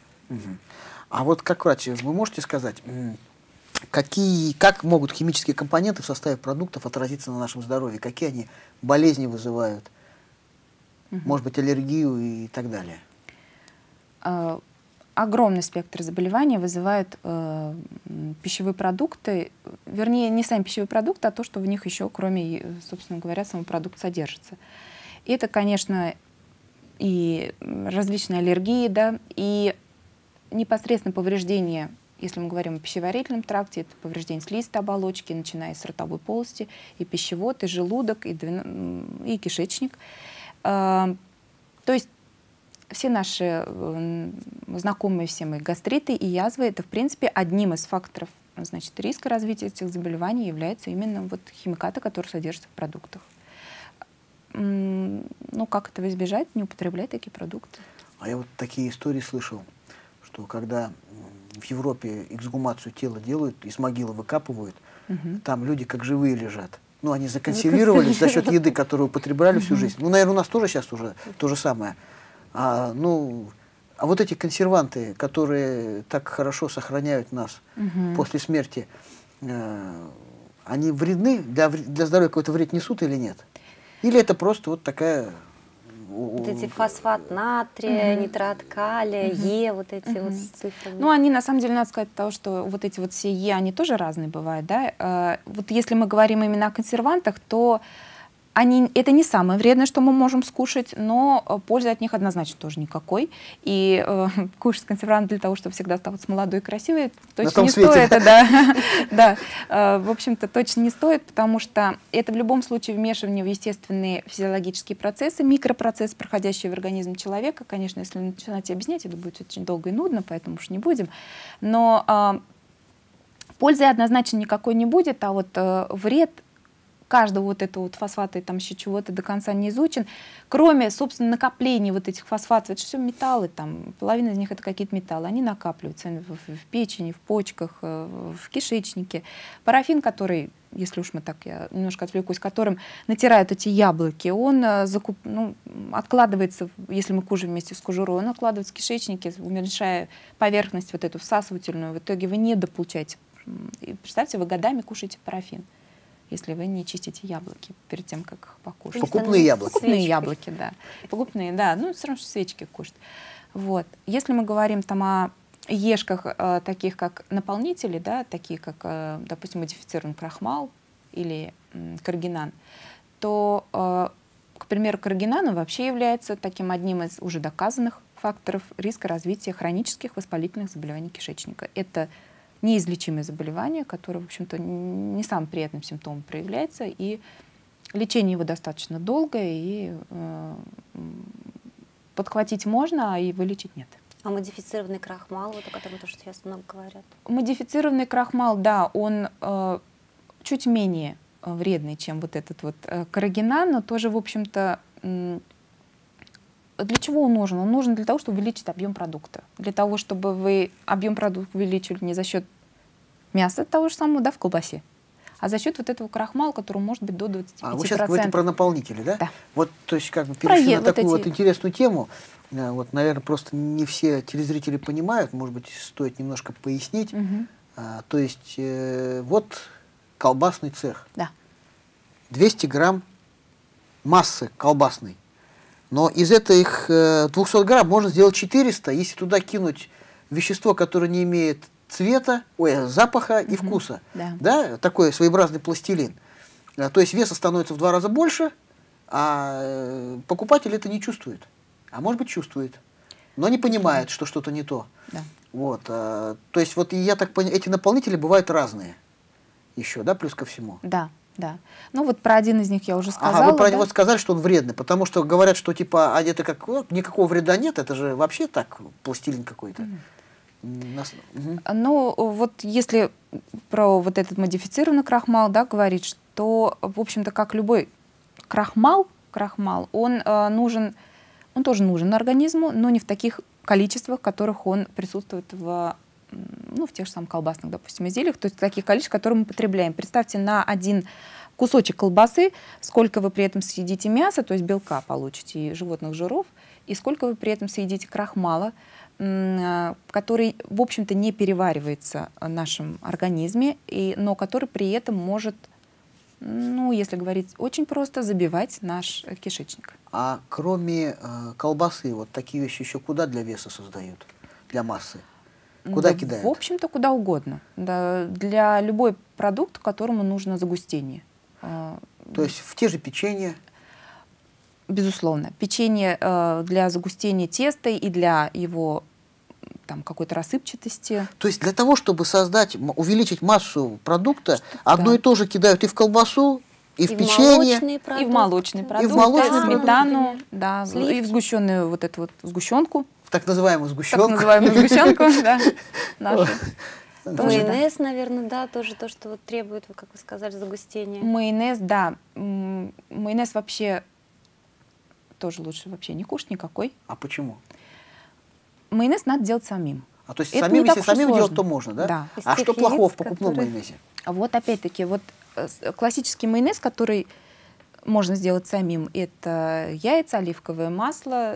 А вот как врач, вы можете сказать, как могут химические компоненты в составе продуктов отразиться на нашем здоровье? Какие они болезни вызывают? Может быть, аллергию и так далее? Огромный спектр заболеваний вызывают пищевые продукты, вернее, не сами пищевые продукты, а то, что в них еще, кроме, собственно говоря, самого продукта содержится. И это, конечно, и различные аллергии, да, и непосредственно повреждение, если мы говорим о пищеварительном тракте, это повреждение слизистой оболочки, начиная с ротовой полости, и пищевод, и желудок, и кишечник. То есть все наши знакомые всем и гастриты, и язвы, это, в принципе, одним из факторов, значит, риска развития этих заболеваний являются именно вот химикаты, которые содержатся в продуктах. Ну, как этого избежать? Не употреблять такие продукты. А я вот такие истории слышал, что когда в Европе эксгумацию тела делают, из могилы выкапывают, там люди как живые лежат. Ну, они законсервировались за счет еды, которую употребляли всю жизнь. Ну, наверное, у нас тоже сейчас уже то же самое. А вот эти консерванты, которые так хорошо сохраняют нас после смерти, они вредны, для здоровья какой-то вред несут или нет? Или это просто вот такая... Вот эти фосфат натрия, нитрат калия, Е, вот эти вот с цифрами. Ну, они, на самом деле, надо сказать того, что вот эти вот все Е, они тоже разные бывают, да. Вот если мы говорим именно о консервантах, то это не самое вредное, что мы можем скушать, но пользы от них однозначно тоже никакой. И кушать консервант для того, чтобы всегда оставаться молодой и красивой, точно не стоит. Да, в общем-то, точно не стоит, потому что это в любом случае вмешивание в естественные физиологические процессы, микропроцессы, проходящие в организм человека. Конечно, если начинать объяснять, это будет очень долго и нудно, поэтому уж не будем. Но пользы однозначно никакой не будет, а вот вред каждого вот этого вот фосфата и там еще чего-то до конца не изучен, кроме, собственно, накоплений вот этих фосфатов. Это все металлы, там, половина из них это какие-то металлы, они накапливаются в печени, в почках, в кишечнике. Парафин, который, если уж мы так, я немножко отвлекусь, которым натирают эти яблоки, он откладывается, если мы кушаем вместе с кожурой, он откладывается в кишечнике, уменьшая поверхность вот эту всасывательную. В итоге вы недополучаете. И представьте, вы годами кушаете парафин, если вы не чистите яблоки перед тем, как их покушать. Покупные яблоки. Покупные яблоки, да. Покупные, да. Ну, все равно, что свечки кушать. Вот. Если мы говорим там о ешках, таких как наполнители, да, такие как, допустим, модифицированный крахмал или каргинан, то, к примеру, каргинан вообще является таким одним из уже доказанных факторов риска развития хронических воспалительных заболеваний кишечника. Это неизлечимое заболевание, которое, в общем-то, не самым приятным симптомом проявляется, и лечение его достаточно долгое, и подхватить можно, а и вылечить нет. А модифицированный крахмал, вот о котором тоже сейчас много говорят? Модифицированный крахмал, да, он чуть менее вредный, чем вот этот вот каррагинан, но тоже, в общем-то, для чего он нужен? Он нужен для того, чтобы увеличить объем продукта. Для того, чтобы вы объем продукта увеличили не за счет мяса того же самого, да, в колбасе, а за счет вот этого крахмала, который может быть до 25%. А вы сейчас говорите про наполнители, да? Да. Вот, то есть, как бы перешли на такую вот интересную тему. Вот, наверное, просто не все телезрители понимают, может быть, стоит немножко пояснить. То есть, вот колбасный цех. Да. 200 грамм массы колбасной. Но из этих 200 грамм можно сделать 400, если туда кинуть вещество, которое не имеет цвета, запаха и вкуса. Да, такой своеобразный пластилин. То есть веса становится в 2 раза больше, а покупатель это не чувствует. А может быть чувствует, но не понимает, что что-то не то. Да. Вот, то есть вот я так понимаю, эти наполнители бывают разные еще, да, плюс ко всему. Да. Да. Ну вот про один из них я уже сказала. Ага, вы про него сказали, что он вредный, потому что говорят, что типа, это как, никакого вреда нет, это же вообще так, пластилин какой-то. Ну вот если про вот этот модифицированный крахмал, да, говорить, что, в общем-то, как любой крахмал, он тоже нужен организму, но не в таких количествах, в которых он присутствует в тех же самых колбасных, допустим, изделиях, то есть таких количеств, которые мы потребляем. Представьте, на один кусочек колбасы, сколько вы при этом съедите мяса, то есть белка получите и животных жиров, и сколько вы при этом съедите крахмала, который, в общем-то, не переваривается в нашем организме, но который при этом может, если говорить очень просто, забивать наш кишечник. А кроме колбасы, вот такие вещи еще куда для веса создают, для массы? Куда кидают? В общем-то, куда угодно. Да, для любой продукт, которому нужно загустение. То есть в те же печенья? Безусловно. Печенье для загустения теста и для его какой-то рассыпчатости. То есть для того, чтобы увеличить массу продукта, одно и то же кидают и в колбасу, и в печенье, и в молочный продукт, сметану, да, и в сгущенную вот эту вот сгущенку. Так называемую сгущенку. Да. Майонез, наверное, да, тоже то, что вот требует, как вы сказали, загустения. Майонез, да. Майонез вообще тоже лучше вообще не кушать никакой. А почему? Майонез надо делать самим. А то есть если самим делать, то можно, да? Да. А что плохого в покупном майонезе? Вот опять-таки, вот классический майонез, который можно сделать самим, это яйца, оливковое масло,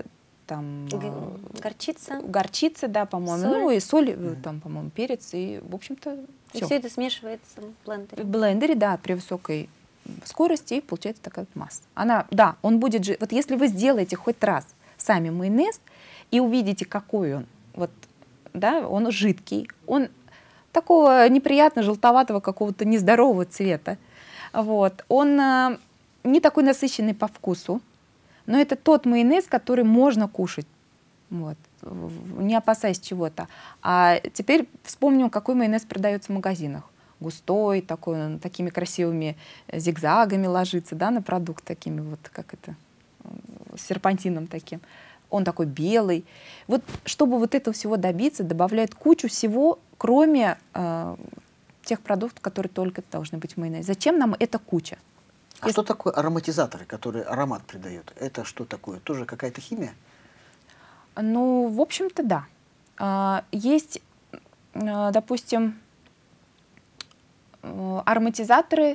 там горчица, да, по-моему, соль. ну и соль, там, по-моему, перец, и, в общем-то, и все это смешивается в блендере. В блендере, да, при высокой скорости, и получается такая масса. Она, да, он будет же, вот если вы сделаете хоть раз сами майонез и увидите, какой он, вот, да, он жидкий, он такого неприятно желтоватого какого-то нездорового цвета, вот, он не такой насыщенный по вкусу, но это тот майонез, который можно кушать, вот, не опасаясь чего-то. А теперь вспомним, какой майонез продается в магазинах. Густой, такой, он такими красивыми зигзагами ложится, да, на продукт, такими вот, как это, серпантином таким. Он такой белый. Вот, чтобы вот этого всего добиться, добавляют кучу всего, кроме тех продуктов, которые только должны быть в майонезе. Зачем нам эта куча? А что такое ароматизаторы, которые аромат придают? Это что такое? Тоже какая-то химия? Ну, в общем-то, да. Есть, допустим, ароматизаторы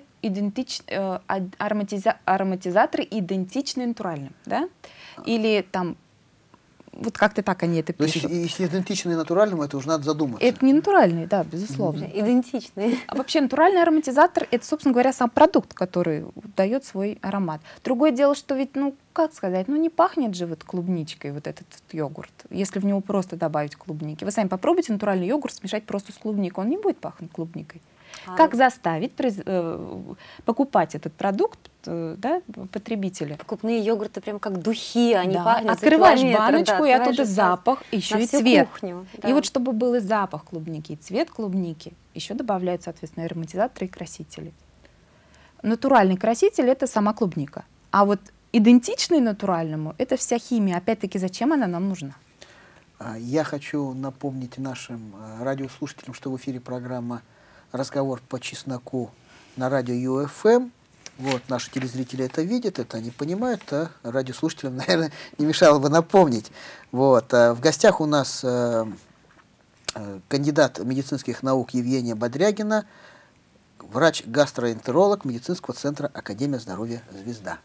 идентичны натуральным, да? Или там, вот как-то так они это пишут. То есть, если идентичны натуральному, это уже надо задуматься. Это не натуральный, да, безусловно. Идентичные. А вообще натуральный ароматизатор — это, собственно говоря, сам продукт, который дает свой аромат. Другое дело, что ведь, ну, как сказать, ну не пахнет же вот клубничкой вот этот вот йогурт, если в него просто добавить клубники. Вы сами попробуйте натуральный йогурт смешать просто с клубникой, он не будет пахнуть клубникой. Как заставить покупать этот продукт, да, потребителя? Покупные йогурты прям как духи, они пахнут. Открываешь баночку, и оттуда запах, еще и цвет. Кухню, и вот чтобы был и запах клубники, и цвет клубники, еще добавляют, соответственно, ароматизаторы и красители. Натуральный краситель — это сама клубника. А вот идентичный натуральному — это вся химия. Опять-таки, зачем она нам нужна? Я хочу напомнить нашим радиослушателям, что в эфире программа «Разговор по чесноку» на радио ЮФМ. Вот, наши телезрители это видят, это они понимают, а радиослушателям, наверное, не мешало бы напомнить. Вот, в гостях у нас кандидат медицинских наук Евгения Бодрягина, врач-гастроэнтеролог медицинского центра Академия здоровья «Звезда».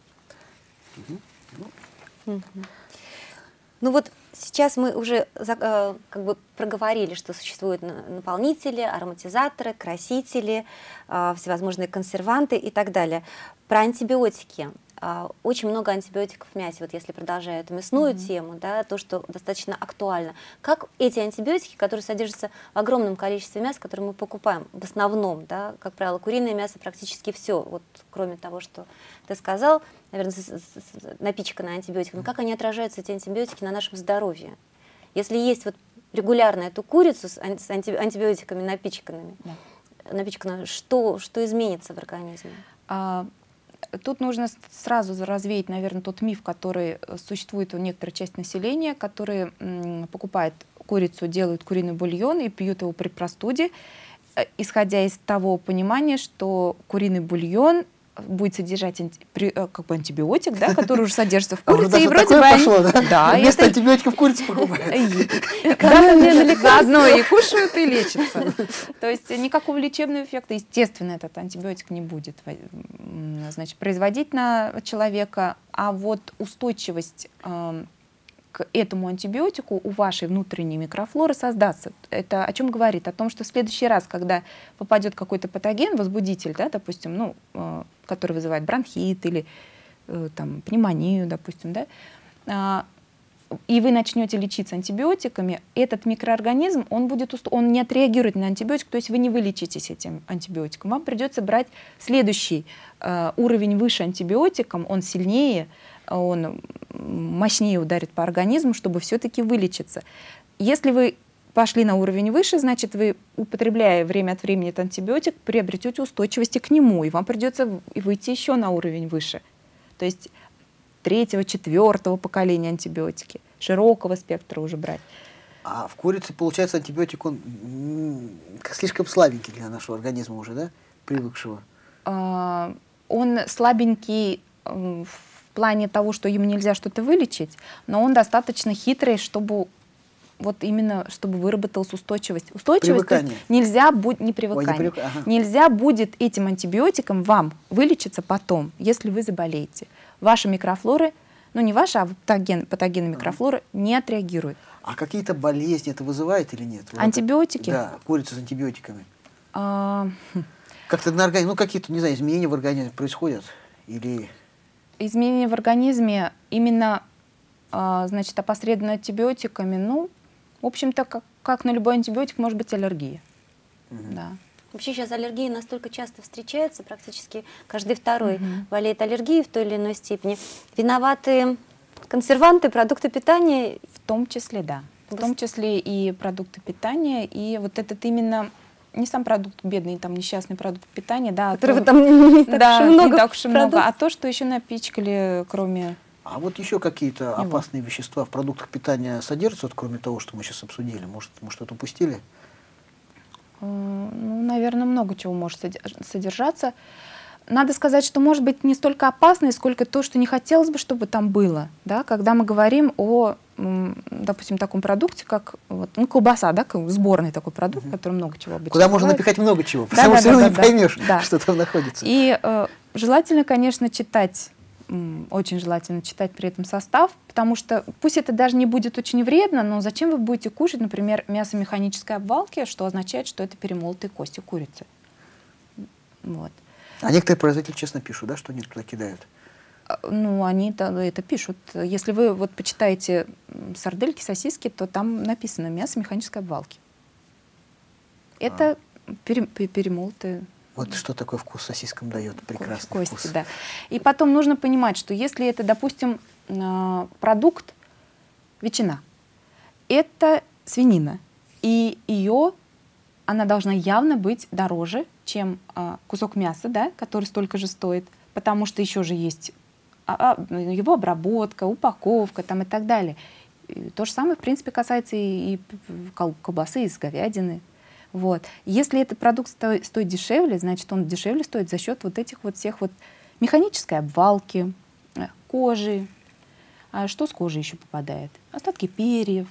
Ну вот сейчас мы уже как бы проговорили, что существуют наполнители, ароматизаторы, красители, всевозможные консерванты и так далее. Про антибиотики. Очень много антибиотиков в мясе, вот если продолжая эту мясную тему, да, то, что достаточно актуально. Как эти антибиотики, которые содержатся в огромном количестве мяса, которые мы покупаем, в основном, да, как правило, куриное мясо практически все, вот кроме того, что ты сказал, наверное, напичканное антибиотиками, как они отражаются, эти антибиотики, на нашем здоровье? Если есть вот регулярно эту курицу с антибиотиками напичканными, что изменится в организме? Тут нужно сразу развеять, наверное, тот миф, который существует у некоторой части населения, которые покупают курицу, делают куриный бульон и пьют его при простуде, исходя из того понимания, что куриный бульон будет содержать как бы антибиотик, да, который уже содержится в курице. И вроде бы пошло, да? Да, вместо антибиотиков курицу покупают. Заодно и кушают, и лечатся. То есть никакого лечебного эффекта, естественно, этот антибиотик не будет, значит, производить на человека, а вот устойчивость к этому антибиотику у вашей внутренней микрофлоры создаться. Это о чем говорит? О том, что в следующий раз, когда попадет какой-то патоген, возбудитель, да, допустим, ну, который вызывает бронхит или там, пневмонию, допустим, да, и вы начнете лечиться антибиотиками, этот микроорганизм, он не отреагирует на антибиотик, то есть вы не вылечитесь этим антибиотиком. Вам придется брать следующий уровень выше антибиотиком, он сильнее, он мощнее ударит по организму, чтобы все-таки вылечиться. Если вы пошли на уровень выше, значит, вы, употребляя время от времени этот антибиотик, приобретете устойчивости к нему, и вам придется выйти еще на уровень выше. То есть 3-го, 4-го поколения антибиотики, широкого спектра уже брать. А в курице, получается, антибиотик, он слишком слабенький для нашего организма уже, да, привыкшего? Он слабенький в плане того, что ему нельзя что-то вылечить, но он достаточно хитрый, чтобы вот именно, чтобы выработалась устойчивость. Устойчивость, то есть нельзя будет, не привыкание, нельзя будет этим антибиотиком вам вылечиться потом, если вы заболеете. Ваша микрофлора ну не ваша, а патогены микрофлоры не отреагируют. А какие-то болезни это вызывает или нет? Вот Антибиотики? Да, курица с антибиотиками. А, Как-то на организме, ну какие-то, не знаю, изменения в организме происходят? Или... Изменения в организме именно, значит, опосредованно антибиотиками, ну, в общем-то, как на любой антибиотик может быть аллергия. Да. Вообще сейчас аллергии настолько часто встречаются, практически каждый второй болеет аллергией в той или иной степени. Виноваты консерванты, продукты питания? В том числе, да. В том числе и продукты питания, и вот этот именно, не сам продукт бедный, там несчастный продукт питания, да, Которого там не так уж и много, а то, что еще напичкали, кроме... А вот еще какие-то опасные вещества в продуктах питания содержатся, вот, кроме того, что мы сейчас обсудили? Может, мы что-то упустили? Ну, наверное, много чего может содержаться. Надо сказать, что может быть не столько опасное, сколько то, что не хотелось бы, чтобы там было. Да? Когда мы говорим о, допустим, таком продукте, как вот, ну, колбаса, да, сборный такой продукт, который много чего обычно Куда можно бывает. напихать много чего, потому что не поймешь, что там находится. И желательно, конечно, читать, очень желательно читать при этом состав, потому что пусть это даже не будет очень вредно, но зачем вы будете кушать, например, мясо механической обвалки, что означает, что это перемолотые кости курицы. Вот. А некоторые производители честно пишут, да, что они туда кидают? Ну, они это пишут. Если вы вот почитаете сардельки, сосиски, то там написано мясо механической обвалки. Это перемолотые. Вот что такой вкус сосискам дает, прекрасный кости, вкус. да. И потом нужно понимать, что если это, допустим, продукт ветчина, это свинина, и она должна явно быть дороже, чем кусок мяса, да, который столько же стоит, потому что еще же есть его обработка, упаковка там, и так далее. И то же самое, в принципе, касается и колбасы из говядины. Вот. Если этот продукт стоит дешевле, значит, он дешевле стоит за счет вот этих вот всех вот механической обвалки, кожи. А что с кожей еще попадает? Остатки перьев,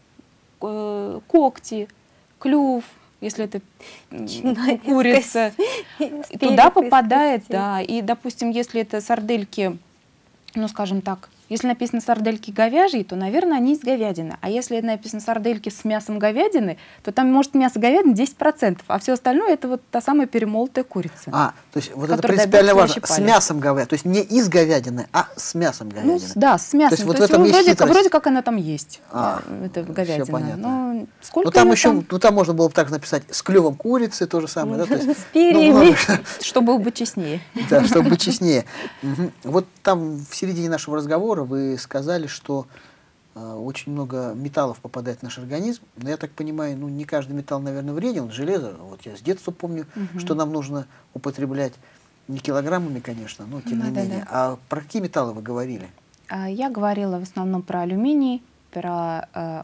когти, клюв, если это курица. Туда попадает, да. И, допустим, если это сардельки, ну, скажем так, если написано сардельки говяжьи, то, наверное, они из говядины. А если написано сардельки с мясом говядины, то там может мясо говядины 10%, а все остальное это вот та самая перемолотая курица. То есть вот это принципиально важно. С мясом говядины. То есть не из говядины, а с мясом говядины. Ну, да, с мясом. То есть вот в этом есть хитрость. Вроде как она там есть, это говядина. Все понятно. Но сколько ну, там еще, там можно было бы так написать, с клювом курицы, то же самое. Да? С перьями. Чтобы быть честнее. Да, чтобы быть честнее. Вот там в середине нашего разговора вы сказали, что очень много металлов попадает в наш организм. Но я так понимаю, ну не каждый металл, наверное, вреден. Железо, вот я с детства помню, что нам нужно употреблять не килограммами, конечно, но тем не менее. А про какие металлы вы говорили? Я говорила в основном про алюминий, про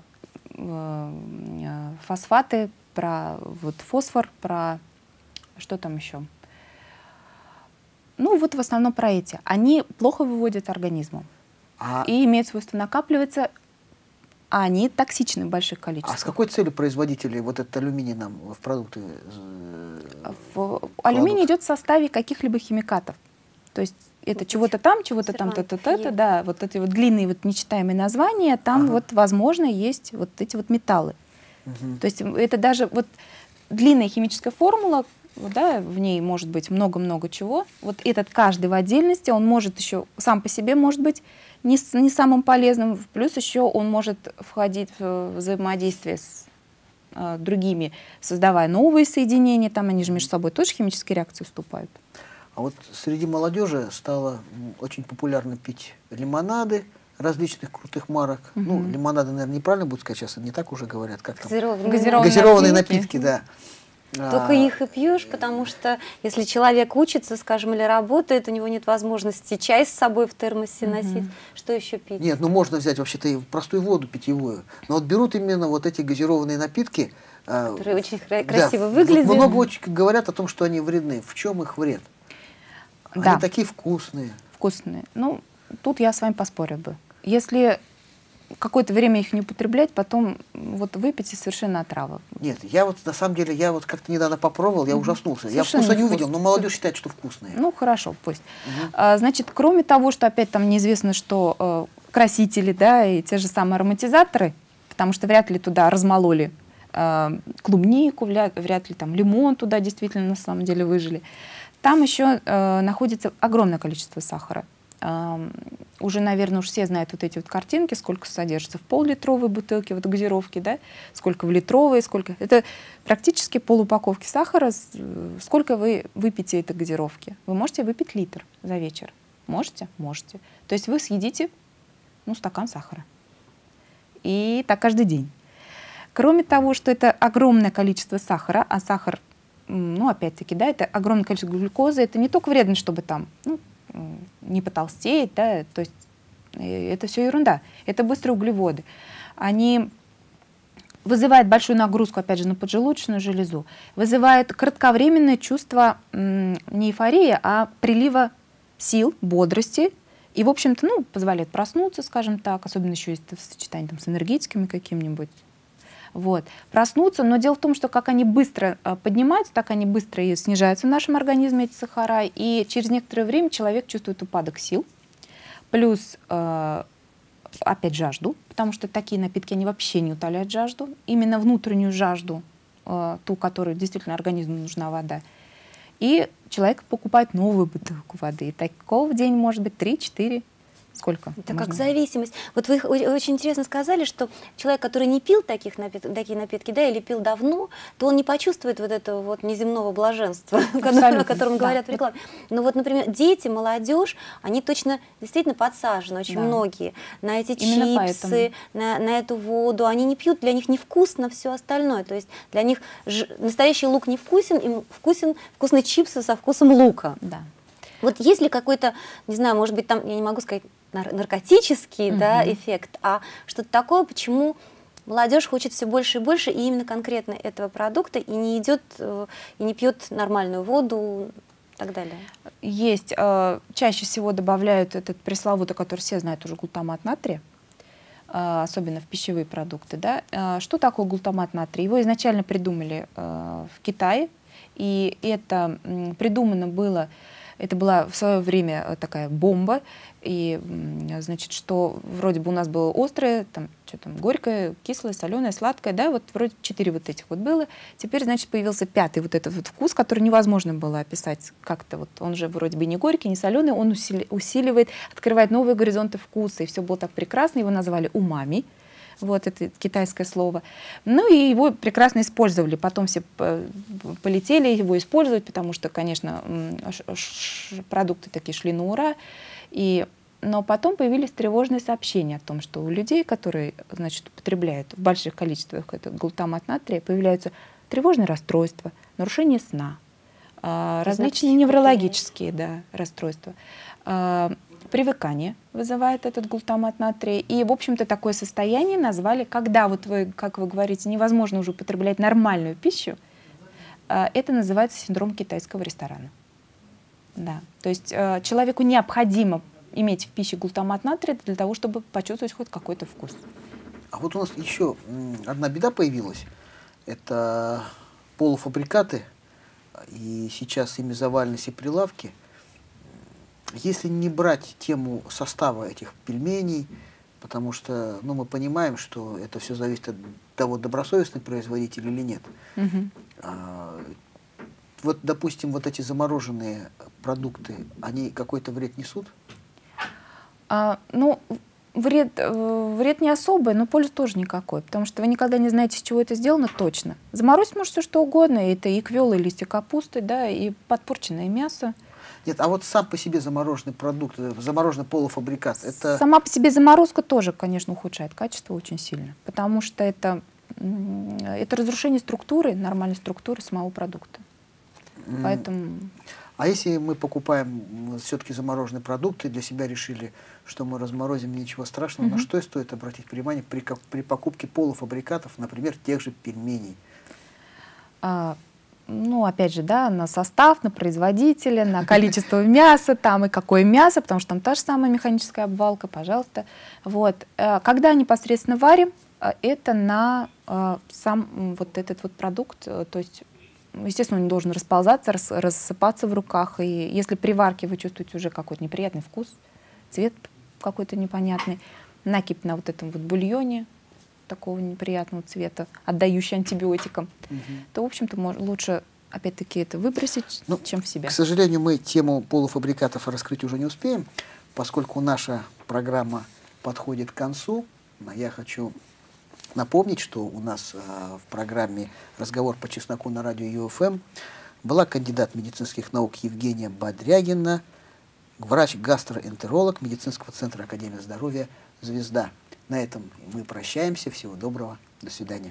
фосфаты, про вот фосфор, про что там еще? Ну вот в основном про эти. Они плохо выводят организмом. И имеют свойство накапливаться, а они токсичны в больших количествах. А с какой целью производители вот этот алюминий нам в продукты алюминий идет в составе каких-либо химикатов. То есть это чего-то там, чего-то там, то-то, да, вот эти вот длинные вот нечитаемые названия, там вот, возможно, есть вот эти вот металлы. То есть это даже вот длинная химическая формула, да, в ней может быть много-много чего. Вот этот каждый в отдельности, он может еще сам по себе может быть не самым полезным, плюс еще он может входить в взаимодействие с другими, создавая новые соединения, там они же между собой тоже химические реакции вступают. А вот среди молодежи стало очень популярно пить лимонады различных крутых марок. Ну, лимонады, наверное, неправильно будет сказать, сейчас не так уже говорят, как там. Газированные напитки, да. Только их и пьешь, потому что если человек учится, скажем, или работает, у него нет возможности чай с собой в термосе носить, что еще пить? Нет, ну можно взять вообще-то и простую воду питьевую. Но вот берут именно вот эти газированные напитки, которые очень красиво выглядят. Много очень говорят о том, что они вредны. В чем их вред? Да. Они такие вкусные. Вкусные. Ну, тут я с вами поспорила бы. Если какое-то время их не употреблять, потом вот выпить и совершенно отрава. Нет, я вот на самом деле, я вот как-то недавно попробовал, я ужаснулся. Я Совершенно вкуса не невкусно. увидел, но молодежь считает, что вкусные. Ну, хорошо, пусть. Значит, кроме того, что опять там неизвестно, что красители, да, и те же самые ароматизаторы, потому что вряд ли туда размололи клубнику, вряд ли там лимон туда действительно на самом деле выжили. Там еще находится огромное количество сахара. Уже, наверное, уж все знают вот эти вот картинки, сколько содержится в пол-литровой бутылке вот газировки, да, сколько в литровой, сколько. Это практически пол-упаковки сахара. Сколько вы выпьете этой газировки? Вы можете выпить литр за вечер. Можете? Можете. То есть вы съедите, ну, стакан сахара. И так каждый день. Кроме того, что это огромное количество сахара, а сахар, ну, опять-таки, да, это огромное количество глюкозы, это не только вредно, чтобы там, ну, не потолстеть, да, то есть это все ерунда. Это быстрые углеводы. Они вызывают большую нагрузку, опять же, на поджелудочную железу, вызывают кратковременное чувство не эйфории, а прилива сил, бодрости, и, в общем-то, ну, позволяет проснуться, скажем так, особенно еще если в сочетании там, с энергетиками каким-нибудь. Вот. Проснуться, но дело в том, что как они быстро поднимаются, так они быстро и снижаются в нашем организме, эти сахара, и через некоторое время человек чувствует упадок сил, плюс, опять, жажду, потому что такие напитки, они вообще не утоляют жажду, именно внутреннюю жажду, ту, которой действительно организму нужна вода. И человек покупает новую бутылку воды, и такого в день может быть 3-4. Сколько? Это как зависимость. Вот вы очень интересно сказали, что человек, который не пил такие напитки, да, или пил давно, то он не почувствует вот этого вот неземного блаженства, о котором говорят в рекламе. Но вот, например, дети, молодежь, они точно действительно подсажены, очень многие, на эти чипсы, на эту воду. Они не пьют, для них невкусно все остальное. То есть для них настоящий лук не вкусен, им вкусные чипсы со вкусом лука. Да. Вот есть ли какой-то, не знаю, может быть, там, я не могу сказать, наркотический да, эффект, а что-то такое, почему молодежь хочет все больше и больше, и именно конкретно этого продукта, и не идет, и не пьет нормальную воду и так далее? Есть. Чаще всего добавляют этот пресловутый, который все знают уже, глутамат натрия, особенно в пищевые продукты. Да? Что такое глутамат натрия? Его изначально придумали в Китае, и это придумано было. Это была в свое время такая бомба, и, значит, что вроде бы у нас было острое, там, что там, горькое, кислое, соленое, сладкое, да, вот вроде 4 вот этих вот было. Теперь, значит, появился 5-й вот этот вот вкус, который невозможно было описать как-то, вот он же вроде бы не горький, не соленый, он усиливает, открывает новые горизонты вкуса, и все было так прекрасно, его назвали умами. Вот это китайское слово. Ну и его прекрасно использовали. Потом все полетели его использовать, потому что, конечно, продукты такие шли на ура. Но потом появились тревожные сообщения о том, что у людей, которые, значит, употребляют в больших количествах этот глутамат натрия, появляются тревожные расстройства, нарушение сна, различные неврологические расстройства. Привыкание вызывает этот глутамат натрия. И, в общем-то, такое состояние назвали, когда, вот вы, как вы говорите, невозможно уже употреблять нормальную пищу, это называется синдром китайского ресторана. Да. То есть человеку необходимо иметь в пище глутамат натрия для того, чтобы почувствовать хоть какой-то вкус. А вот у нас еще одна беда появилась. Это полуфабрикаты, и сейчас ими завалены все прилавки. Если не брать тему состава этих пельменей, потому что мы понимаем, что это все зависит от того, добросовестный производитель или нет. Вот, допустим, вот эти замороженные продукты, они какой-то вред несут? Вред не особый, но пользы тоже никакой, потому что вы никогда не знаете, из чего это сделано точно. Заморозить может все что угодно, это и квелые листья капусты, да, и подпорченное мясо. Нет, а вот сам по себе замороженный продукт, замороженный полуфабрикат, это... Сама по себе заморозка тоже, конечно, ухудшает качество очень сильно, потому что это разрушение структуры, нормальной структуры самого продукта. Поэтому... А если мы покупаем все-таки замороженные продукты, для себя решили, что мы разморозим, ничего страшного, на что стоит обратить внимание при покупке полуфабрикатов, например, тех же пельменей? ну, опять же, да, на состав, на производителя, на количество мяса там и какое мясо, потому что там та же самая механическая обвалка, пожалуйста. Вот. Когда непосредственно варим, это на сам вот этот вот продукт, то есть, естественно, он не должен расползаться, рассыпаться в руках, и если при варке вы чувствуете уже какой-то неприятный вкус, цвет какой-то непонятный, накипь на вот этом вот бульоне, такого неприятного цвета, отдающий антибиотикам, то, в общем-то, лучше, опять-таки, это выбросить, чем в себя. К сожалению, мы тему полуфабрикатов раскрыть уже не успеем, поскольку наша программа подходит к концу. Я хочу напомнить, что у нас в программе «Разговор по чесноку» на радио ЮФМ была кандидат медицинских наук Евгения Бодрягина, врач-гастроэнтеролог медицинского центра Академии здоровья «Звезда». На этом мы прощаемся. Всего доброго. До свидания.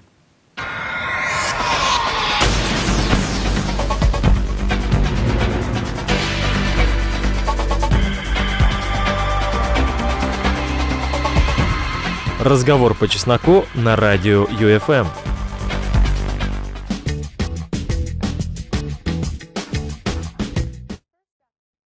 Разговор по чесноку на радио ЮФМ.